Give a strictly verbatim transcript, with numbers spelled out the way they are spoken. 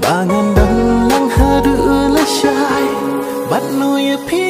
ba ngàn năm lang hơ đưa lá trái bắt nuôi phía